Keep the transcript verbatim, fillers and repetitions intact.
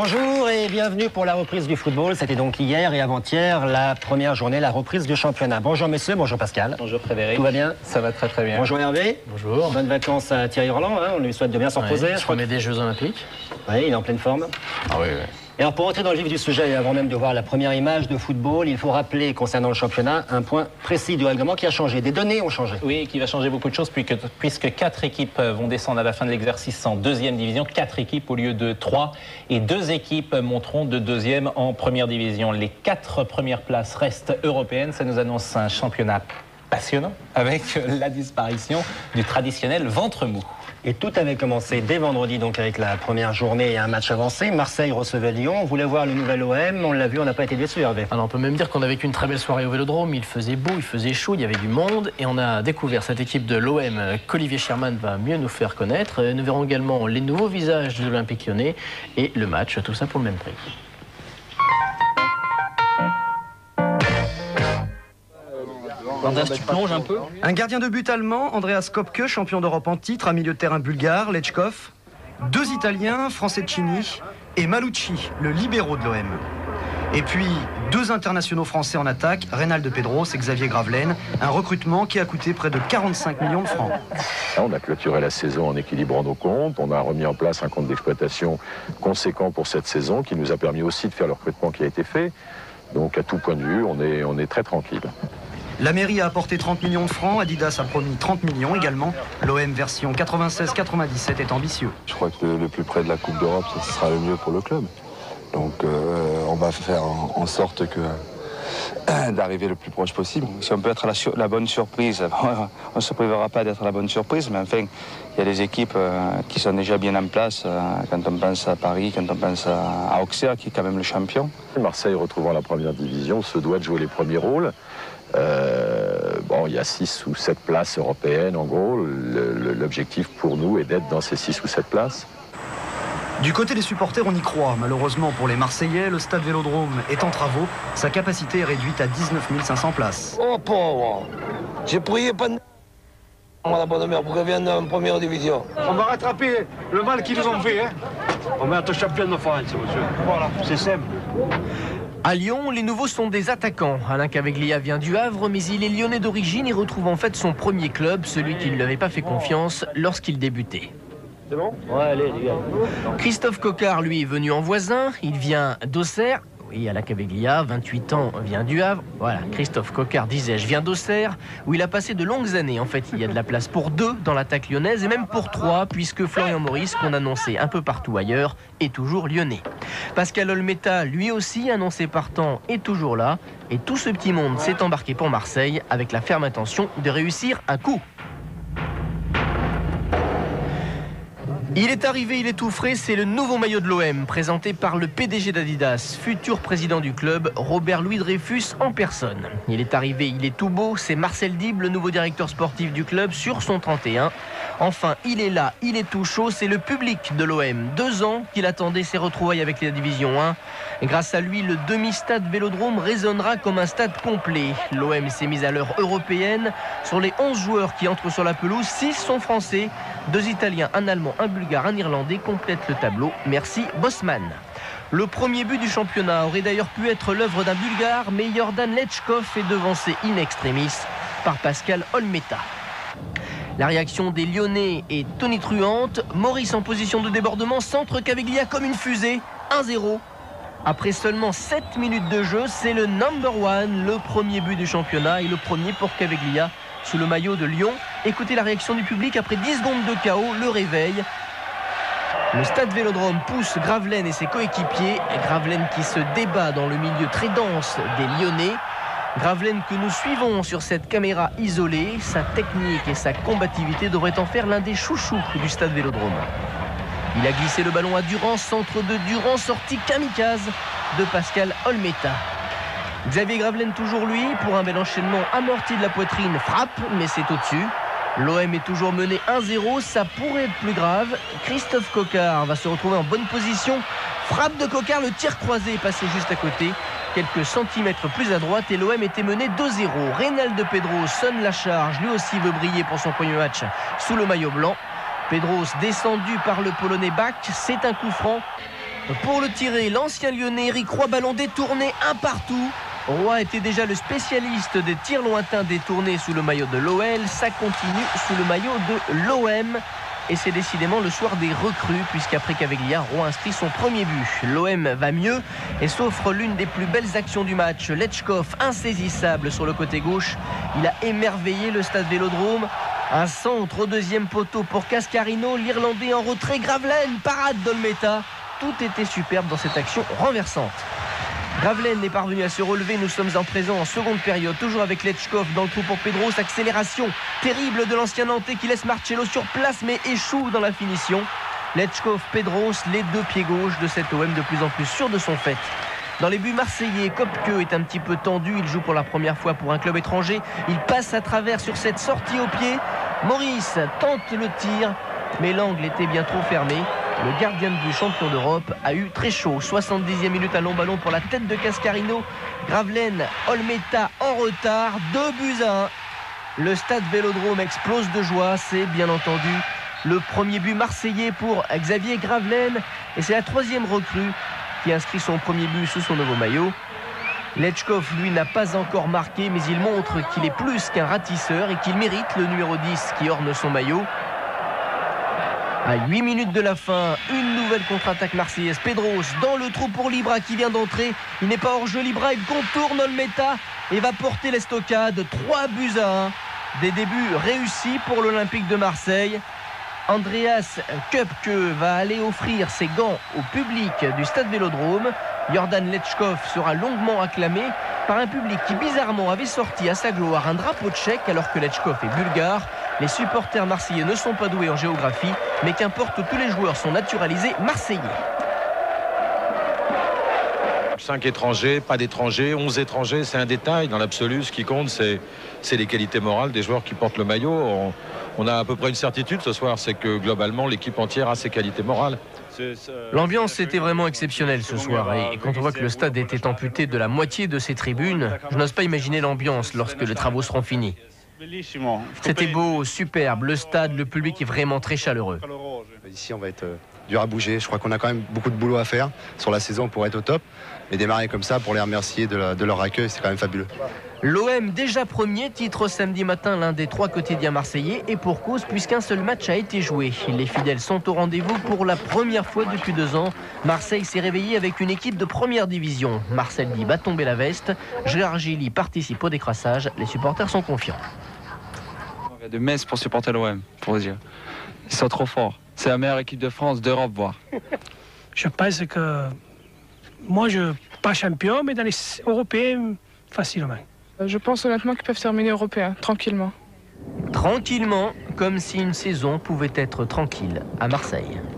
Bonjour et bienvenue pour la reprise du football. C'était donc hier et avant-hier la première journée, la reprise du championnat. Bonjour messieurs, bonjour Pascal. Bonjour Frédéric. Tout va bien? Ça va très très bien. Bonjour Hervé. Bonjour. Bonnes vacances à Thierry Roland, hein. On lui souhaite de bien s'en reposer. Ouais, je remets des Jeux Olympiques. Oui, il est en pleine forme. Ah oui, oui. Et alors pour entrer dans le vif du sujet, avant même de voir la première image de football, il faut rappeler concernant le championnat un point précis du règlement qui a changé. Des données ont changé. Oui, qui va changer beaucoup de choses puisque, puisque quatre équipes vont descendre à la fin de l'exercice en deuxième division. Quatre équipes au lieu de trois. Et deux équipes monteront de deuxième en première division. Les quatre premières places restent européennes. Ça nous annonce un championnat passionnant avec la disparition du traditionnel ventre mou. Et tout avait commencé dès vendredi, donc avec la première journée et un match avancé. Marseille recevait Lyon. On voulait voir le nouvel O M. On l'a vu, on n'a pas été déçus, Hervé. Alors on peut même dire qu'on a vécu une très belle soirée au Vélodrome. Il faisait beau, il faisait chaud, il y avait du monde. Et on a découvert cette équipe de l'O M qu'Olivier Sherman va mieux nous faire connaître. Nous verrons également les nouveaux visages de l'Olympique Lyonnais et le match, tout ça pour le même prix. Andreas, tu plonges un peu? Un gardien de but allemand, Andreas Kopke, champion d'Europe en titre, un milieu de terrain bulgare, Lechkov. Deux Italiens, Franceschini et Malucci, le libéraux de l'O M. Et puis deux internationaux français en attaque, Reynald Pedros et Xavier Gravelaine. Un recrutement qui a coûté près de quarante-cinq millions de francs. On a clôturé la saison en équilibrant nos comptes. On a remis en place un compte d'exploitation conséquent pour cette saison qui nous a permis aussi de faire le recrutement qui a été fait. Donc à tout point de vue, on est, on est très tranquille. La mairie a apporté trente millions de francs, Adidas a promis trente millions également. L'O M version quatre-vingt-seize quatre-vingt-dix-sept est ambitieux. Je crois que le, le plus près de la Coupe d'Europe, ce sera le mieux pour le club. Donc euh, on va faire en, en sorte que euh, d'arriver le plus proche possible. Si on peut être la, la bonne surprise, on ne se privera pas d'être la bonne surprise, mais enfin, il y a des équipes euh, qui sont déjà bien en place. Euh, quand on pense à Paris, quand on pense à, à Auxerre, qui est quand même le champion. Marseille, retrouvant la première division, se doit de jouer les premiers rôles. Euh, bon, il y a six ou sept places européennes, en gros. L'objectif pour nous est d'être dans ces six ou sept places. Du côté des supporters, on y croit. Malheureusement pour les Marseillais, le stade Vélodrome est en travaux. Sa capacité est réduite à dix-neuf mille cinq cents places. Oh pauvre, j'ai prié pas de... la bonne mère pour qu'elle vienne en première division. On va rattraper le mal qu'ils nous ont fait. Hein. On va être champion de France, monsieur. Voilà, c'est simple. À Lyon, les nouveaux sont des attaquants. Alain Caveglia vient du Havre, mais il est lyonnais d'origine et retrouve en fait son premier club, celui qui ne lui avait pas fait confiance lorsqu'il débutait. C'est bon? Ouais, allez, les gars. Christophe Coquard, lui, est venu en voisin. Il vient d'Auxerre. Oui, Alain Caveglia, vingt-huit ans, vient du Havre. Voilà, Christophe Coquard, disais-je, vient d'Auxerre, où il a passé de longues années. En fait, il y a de la place pour deux dans l'attaque lyonnaise, et même pour trois, puisque Florian Maurice, qu'on annonçait un peu partout ailleurs, est toujours lyonnais. Pascal Olmeta, lui aussi, annoncé partant, est toujours là. Et tout ce petit monde s'est embarqué pour Marseille, avec la ferme intention de réussir un coup. Il est arrivé, il est tout frais, c'est le nouveau maillot de l'O M, présenté par le P D G d'Adidas, futur président du club, Robert-Louis Dreyfus en personne. Il est arrivé, il est tout beau, c'est Marcel Dib, le nouveau directeur sportif du club, sur son trente et un. Enfin, il est là, il est tout chaud, c'est le public de l'O M. Deux ans qu'il attendait ses retrouvailles avec la Division un. Et grâce à lui, le demi-stade Vélodrome résonnera comme un stade complet. L'O M s'est mise à l'heure européenne. Sur les onze joueurs qui entrent sur la pelouse, six sont français. Deux Italiens, un Allemand, un Bulgare, un Irlandais complètent le tableau. Merci Bosman. Le premier but du championnat aurait d'ailleurs pu être l'œuvre d'un Bulgare, mais Jordan Lechkov est devancé in extremis par Pascal Olmeta. La réaction des Lyonnais est tonitruante. Maurice en position de débordement, centre Caveglia comme une fusée. un zéro. Après seulement sept minutes de jeu, c'est le number one, le premier but du championnat et le premier pour Caveglia sous le maillot de Lyon. Écoutez la réaction du public après dix secondes de chaos, le réveil. Le stade Vélodrome pousse Gravelaine et ses coéquipiers. Gravelaine qui se débat dans le milieu très dense des Lyonnais. Gravelaine que nous suivons sur cette caméra isolée. Sa technique et sa combativité devraient en faire l'un des chouchous du stade Vélodrome. Il a glissé le ballon à Durand, centre de Durand, sortie kamikaze de Pascal Olmeta. Xavier Gravelaine toujours lui, pour un bel enchaînement amorti de la poitrine, frappe, mais c'est au-dessus. L'O M est toujours mené un zéro, ça pourrait être plus grave. Christophe Coquard va se retrouver en bonne position. Frappe de Coquard, le tir croisé est passé juste à côté. Quelques centimètres plus à droite et l'O M était mené deux zéro. Reynald Pedros sonne la charge, lui aussi veut briller pour son premier match sous le maillot blanc. Pedros descendu par le Polonais Bach, c'est un coup franc. pour le tirer. L'ancien Lyonnais Eric Roy, ballon détourné un partout. Roy était déjà le spécialiste des tirs lointains détournés sous le maillot de l'O L. Ça continue sous le maillot de l'O M. Et c'est décidément le soir des recrues, puisqu'après Caveglia, Roy inscrit son premier but. L'O M va mieux et s'offre l'une des plus belles actions du match. Lechkov, insaisissable sur le côté gauche. Il a émerveillé le stade Vélodrome. Un centre au deuxième poteau pour Cascarino. L'Irlandais en retrait. Gravelaine, parade d'Olmeta. Tout était superbe dans cette action renversante. Gravelaine est parvenu à se relever. Nous sommes en présent en seconde période, toujours avec Lechkov dans le trou pour Pedros. Accélération terrible de l'ancien Nantais qui laisse Marcello sur place mais échoue dans la finition. Lechkov, Pedros, les deux pieds gauches de cet O M de plus en plus sûr de son fait. Dans les buts marseillais, Kopke est un petit peu tendu. Il joue pour la première fois pour un club étranger. Il passe à travers sur cette sortie au pied. Maurice tente le tir, mais l'angle était bien trop fermé. Le gardien de but champion d'Europe a eu très chaud. soixante-dixième minute à long ballon pour la tête de Cascarino. Gravelaine, Olmeta en retard. deux buts à un. Le stade Vélodrome explose de joie. C'est bien entendu le premier but marseillais pour Xavier Gravelaine. Et c'est la troisième recrue qui inscrit son premier but sous son nouveau maillot. Lechkov, lui, n'a pas encore marqué, mais il montre qu'il est plus qu'un ratisseur et qu'il mérite le numéro dix qui orne son maillot. À huit minutes de la fin, une nouvelle contre-attaque marseillaise. Pedros dans le trou pour Libra qui vient d'entrer. Il n'est pas hors jeu. Libra, il contourne Olmeta et va porter l'estocade. trois buts à un. Des débuts réussis pour l'Olympique de Marseille. Andreas Köpke va aller offrir ses gants au public du stade Vélodrome. Jordan Lechkov sera longuement acclamé par un public qui bizarrement avait sorti à sa gloire un drapeau tchèque alors que Lechkov est bulgare. Les supporters marseillais ne sont pas doués en géographie, mais qu'importe, tous les joueurs sont naturalisés marseillais. cinq étrangers, pas d'étrangers, onze étrangers, c'est un détail. Dans l'absolu, ce qui compte, c'est les qualités morales des joueurs qui portent le maillot. On, on a à peu près une certitude ce soir, c'est que globalement, l'équipe entière a ses qualités morales. L'ambiance était vraiment exceptionnelle ce soir. Et quand on voit que le stade était amputé de la moitié de ses tribunes, je n'ose pas imaginer l'ambiance lorsque les travaux seront finis. C'était beau, superbe. Le stade, le public est vraiment très chaleureux. Ici, on va être dur à bouger. Je crois qu'on a quand même beaucoup de boulot à faire sur la saison pour être au top. Mais démarrer comme ça pour les remercier de, la, de leur accueil, c'est quand même fabuleux. L'O M déjà premier, titre samedi matin l'un des trois quotidiens marseillais et pour cause puisqu'un seul match a été joué. Les fidèles sont au rendez-vous pour la première fois depuis deux ans. Marseille s'est réveillé avec une équipe de première division. Marcel dit va tomber la veste. Gérard Gilly participe au décrassage. Les supporters sont confiants. Il y a de Metz pour supporter l'O M, pour vous dire. Ils sont trop forts. C'est la meilleure équipe de France, d'Europe, voire. Je pense que moi, je ne suis pas champion, mais dans les Européens, facilement. Je pense honnêtement qu'ils peuvent terminer européens, tranquillement. Tranquillement, comme si une saison pouvait être tranquille à Marseille.